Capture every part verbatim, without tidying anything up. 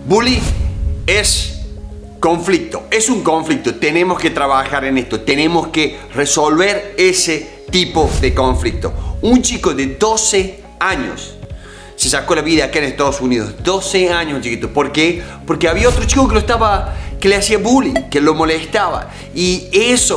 Bully es conflicto, es un conflicto. Tenemos que trabajar en esto, tenemos que resolver ese tipo de conflicto. Un chico de doce años se sacó la vida acá en Estados Unidos. doce años, chiquito. ¿Por qué? Porque había otro chico que lo estaba, que le hacía bullying, que lo molestaba. Y eso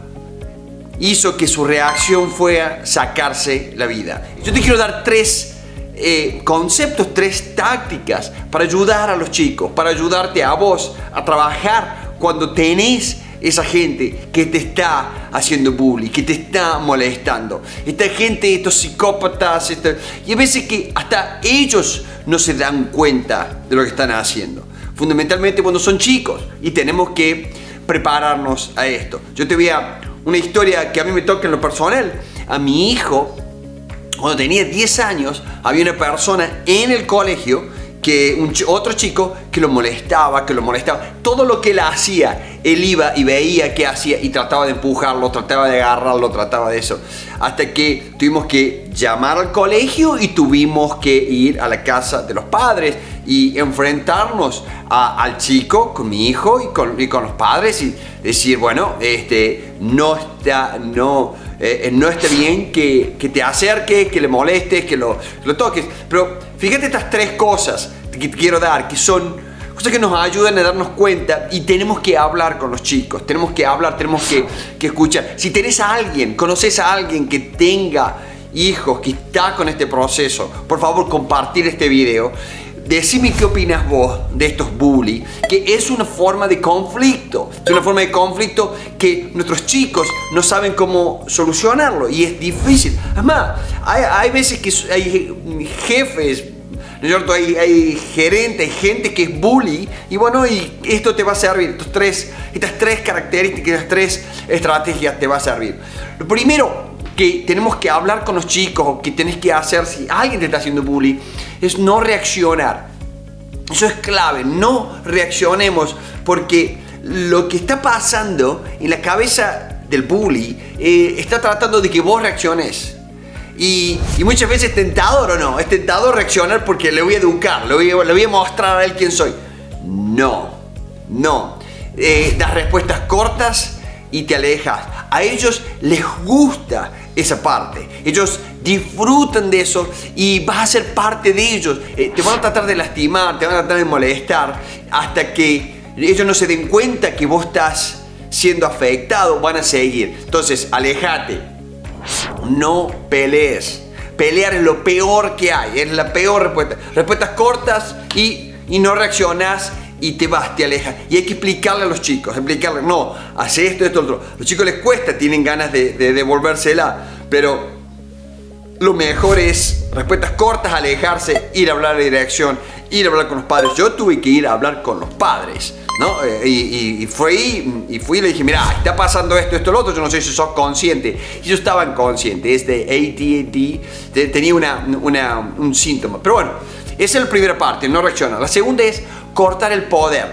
hizo que su reacción fuera sacarse la vida. Yo te quiero dar tres eh, conceptos, tres tácticas para ayudar a los chicos, para ayudarte a vos a trabajar cuando tenés esa gente que te está haciendo bullying, que te está molestando. Esta gente, estos psicópatas, esta... y a veces que hasta ellos no se dan cuenta de lo que están haciendo. Fundamentalmente cuando son chicos, y tenemos que prepararnos a esto. Yo te voy a una historia que a mí me toca en lo personal. A mi hijo, cuando tenía diez años, había una persona en el colegio, que un ch otro chico que lo molestaba, que lo molestaba. Todo lo que él hacía, él iba y veía qué hacía y trataba de empujarlo, trataba de agarrarlo, trataba de eso. Hasta que tuvimos que llamar al colegio y tuvimos que ir a la casa de los padres y enfrentarnos a, al chico con mi hijo y con, y con los padres y decir, bueno, este, no está, no, eh, no está bien que, que te acerques, que le molestes, que lo, que lo toques. Pero fíjate estas tres cosas que te quiero dar, que son cosas que nos ayudan a darnos cuenta, y tenemos que hablar con los chicos, tenemos que hablar, tenemos que, que escuchar. Si tenés a alguien, conoces a alguien que tenga hijos, que está con este proceso, por favor compartir este video. Decime qué opinas vos de estos bully, que es una forma de conflicto, es una forma de conflicto que nuestros chicos no saben cómo solucionarlo y es difícil. Además, hay, hay veces que hay jefes, ¿no es cierto? Hay, hay gerentes, hay gente que es bully, y bueno, y esto te va a servir, estos tres, estas tres características, estas tres estrategias te va a servir. Lo primero que tenemos que hablar con los chicos, o que tenés que hacer si alguien te está haciendo bullying, es no reaccionar. Eso es clave, no reaccionemos, porque lo que está pasando en la cabeza del bully eh, está tratando de que vos reacciones. Y, y muchas veces es tentador, ¿o no? Es tentador reaccionar porque le voy a educar, le voy a, le voy a mostrar a él quién soy. No, no. Eh, das respuestas cortas y te alejas. A ellos les gusta esa parte. Ellos disfrutan de eso y vas a ser parte de ellos. Eh, te van a tratar de lastimar, te van a tratar de molestar hasta que ellos no se den cuenta que vos estás siendo afectado. Van a seguir. Entonces, alejate. No pelees. Pelear es lo peor que hay. Es la peor respuesta. Respuestas cortas y, y no reaccionas. Y te vas, te alejas. Y hay que explicarle a los chicos, explicarle, no, hace esto, esto, otro. A los chicos les cuesta, tienen ganas de, de devolvérsela, pero lo mejor es respuestas cortas, alejarse, ir a hablar de dirección, ir a hablar con los padres. Yo tuve que ir a hablar con los padres, ¿no? Y, y, y fui y fui y le dije, mira, está pasando esto, esto, lo otro, yo no sé si sos consciente. Y ellos estaban conscientes, es de A D H D, tenía una, una, un síntoma. Pero bueno, esa es la primera parte, no reacciona. La segunda es cortar el poder.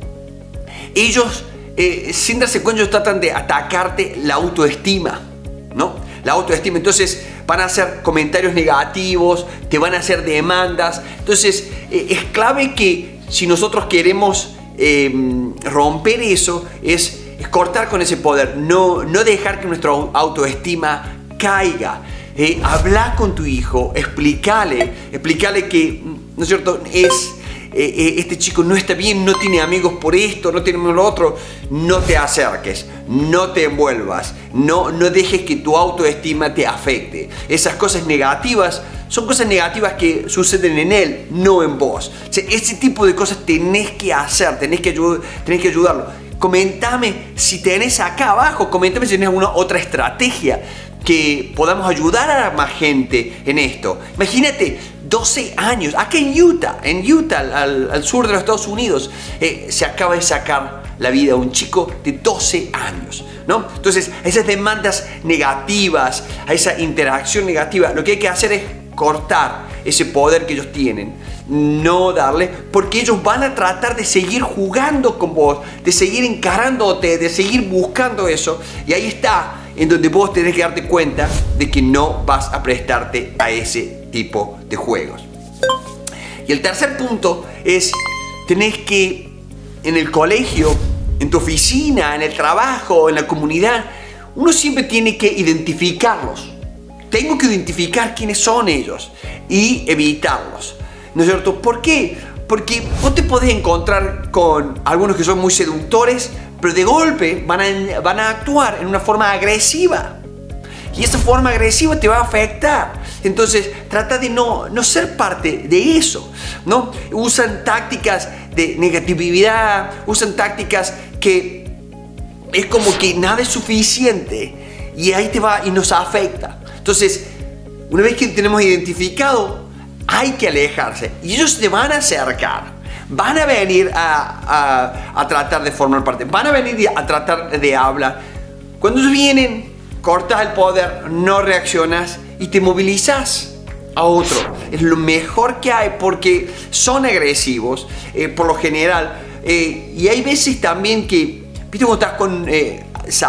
Ellos, eh, sin darse cuenta, ellos tratan de atacarte la autoestima, ¿no? La autoestima. Entonces van a hacer comentarios negativos, te van a hacer demandas. Entonces eh, es clave que si nosotros queremos eh, romper eso, es, es cortar con ese poder. No, no dejar que nuestra autoestima caiga. Eh, habla con tu hijo, explícale, explícale que, ¿no es cierto?, es... Eh, este chico no está bien, no tiene amigos por esto, no tiene lo otro. No te acerques, no te envuelvas, no, no dejes que tu autoestima te afecte. Esas cosas negativas son cosas negativas que suceden en él, no en vos. O sea, ese tipo de cosas tenés que hacer, tenés que, ayud tenés que ayudarlo. Comentame si tenés acá abajo, comentame si tenés alguna otra estrategia que podamos ayudar a más gente en esto. Imagínate, doce años, acá en Utah, en Utah, al, al sur de los Estados Unidos, eh, se acaba de sacar la vida a un chico de doce años, ¿no? Entonces, a esas demandas negativas, a esa interacción negativa, lo que hay que hacer es cortar ese poder que ellos tienen, no darle, porque ellos van a tratar de seguir jugando con vos, de seguir encarándote, de seguir buscando eso, y ahí está en donde vos tenés que darte cuenta de que no vas a prestarte a ese tipo de juegos. Y el tercer punto es tenés que, en el colegio, en tu oficina, en el trabajo, en la comunidad, uno siempre tiene que identificarlos. Tengo que identificar quiénes son ellos y evitarlos, ¿no es cierto? ¿Por qué? Porque vos te podés encontrar con algunos que son muy seductores, pero de golpe van a, van a actuar en una forma agresiva. Y esa forma agresiva te va a afectar. Entonces, trata de no, no ser parte de eso, ¿no? Usan tácticas de negatividad, usan tácticas que es como que nada es suficiente y ahí te va y nos afecta. Entonces, una vez que tenemos identificado, hay que alejarse y ellos te van a acercar. Van a venir a, a, a tratar de formar parte, van a venir a tratar de hablar. Cuando ellos vienen, cortas el poder, no reaccionas y te movilizas a otro. Es lo mejor que hay porque son agresivos, eh, por lo general. Eh, y hay veces también que, viste, cuando estás con, eh,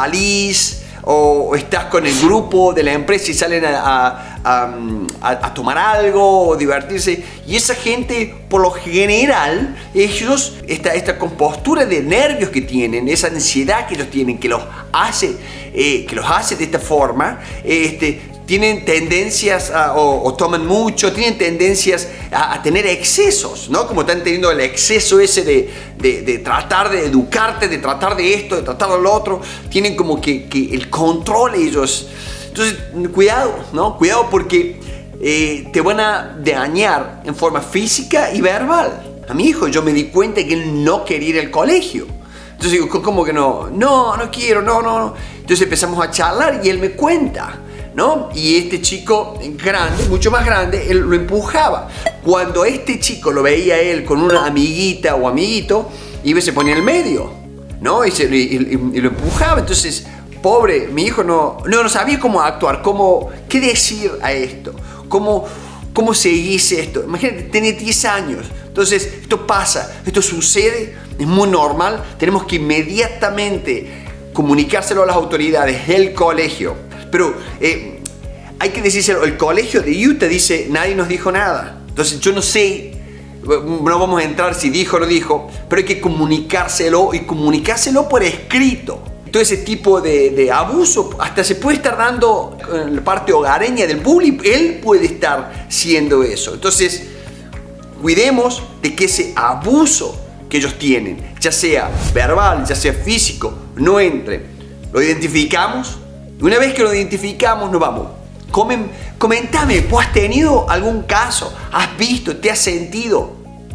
salís o estás con el grupo de la empresa y salen a, a, a, a tomar algo o divertirse, y esa gente, por lo general, ellos, esta, esta compostura de nervios que tienen, esa ansiedad que ellos tienen, que los hace, eh, que los hace de esta forma, este, tienen tendencias a, o, o toman mucho, tienen tendencias a, a tener excesos, ¿no? Como están teniendo el exceso ese de, de, de tratar de educarte, de tratar de esto, de tratar de lo otro. Tienen como que, que el control ellos. Entonces, cuidado, ¿no? Cuidado porque eh, te van a dañar en forma física y verbal. A mi hijo yo me di cuenta que él no quería ir al colegio. Entonces digo, ¿cómo que no? No, no quiero, no, no, no. Entonces empezamos a charlar y él me cuenta, ¿no? Y este chico grande, mucho más grande, él lo empujaba. Cuando este chico lo veía él con una amiguita o amiguito, iba y se ponía en el medio, ¿no? Y, se, y, y, y lo empujaba. Entonces, pobre, mi hijo no, no, no sabía cómo actuar, cómo, qué decir a esto, cómo, cómo seguirse esto. Imagínate, tenía diez años. Entonces, esto pasa, esto sucede, es muy normal. Tenemos que inmediatamente comunicárselo a las autoridades del colegio. Pero eh, hay que decírselo, el colegio de Utah dice, nadie nos dijo nada. Entonces yo no sé, no vamos a entrar si dijo o no dijo, pero hay que comunicárselo y comunicárselo por escrito. Todo ese tipo de, de abuso hasta se puede estar dando en la parte hogareña del bullying, él puede estar siendo eso. Entonces, cuidemos de que ese abuso que ellos tienen, ya sea verbal, ya sea físico, no entre. Lo identificamos. Y una vez que lo identificamos, nos vamos. Comen, comentame, ¿vos has tenido algún caso? ¿Has visto? ¿Te has sentido?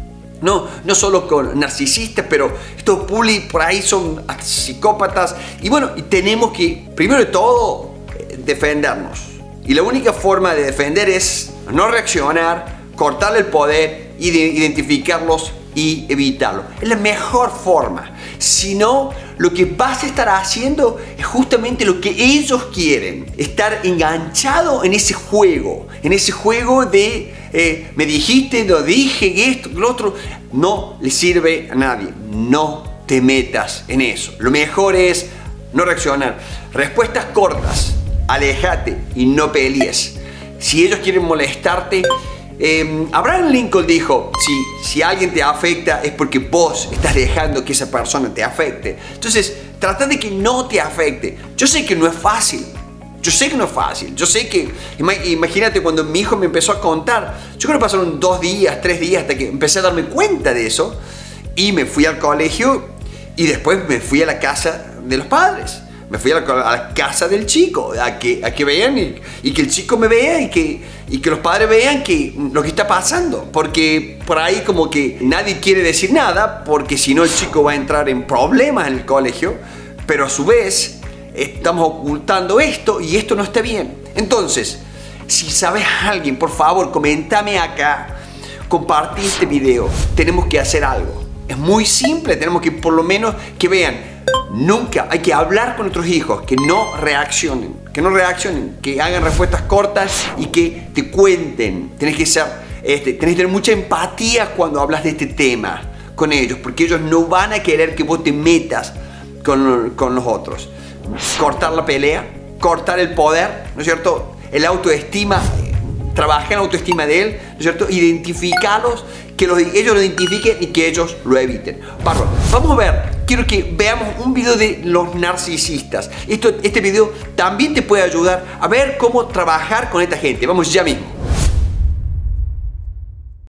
No, no solo con narcisistas, pero estos bullies por ahí son psicópatas. Y bueno, y tenemos que, primero de todo, defendernos. Y la única forma de defender es no reaccionar, cortarle el poder, y de identificarlos y evitarlo. Es la mejor forma. Si no, lo que vas a estar haciendo es justamente lo que ellos quieren. Estar enganchado en ese juego. En ese juego de eh, me dijiste, lo dije, esto, lo otro. No le sirve a nadie. No te metas en eso. Lo mejor es no reaccionar. Respuestas cortas. Aléjate y no pelees. Si ellos quieren molestarte, Eh, Abraham Lincoln dijo, si, si alguien te afecta es porque vos estás dejando que esa persona te afecte. Entonces, trata de que no te afecte. Yo sé que no es fácil. Yo sé que no es fácil. Yo sé que, imagínate cuando mi hijo me empezó a contar, yo creo que pasaron dos días, tres días hasta que empecé a darme cuenta de eso. Y me fui al colegio y después me fui a la casa de los padres. Me fui a la, a la casa del chico, a que, a que vean y, y que el chico me vea y que, y que los padres vean que, lo que está pasando. Porque por ahí como que nadie quiere decir nada, porque si no el chico va a entrar en problemas en el colegio. Pero a su vez estamos ocultando esto y esto no está bien. Entonces, si sabes a alguien, por favor, coméntame acá, compartí este video. Tenemos que hacer algo. Es muy simple, tenemos que por lo menos que vean. Nunca hay que hablar con nuestros hijos, que no reaccionen, que no reaccionen, que hagan respuestas cortas y que te cuenten. Tenés que ser, este, tenés que tener mucha empatía cuando hablas de este tema con ellos, porque ellos no van a querer que vos te metas con, con los otros. Cortar la pelea, cortar el poder, ¿no es cierto? El autoestima trabaja en la autoestima de él, ¿no es cierto? Identificarlos, que los, ellos lo identifiquen y que ellos lo eviten. Bárbaro. Vamos a ver, quiero que veamos un video de los narcisistas. Esto, este video también te puede ayudar a ver cómo trabajar con esta gente. Vamos ya mismo.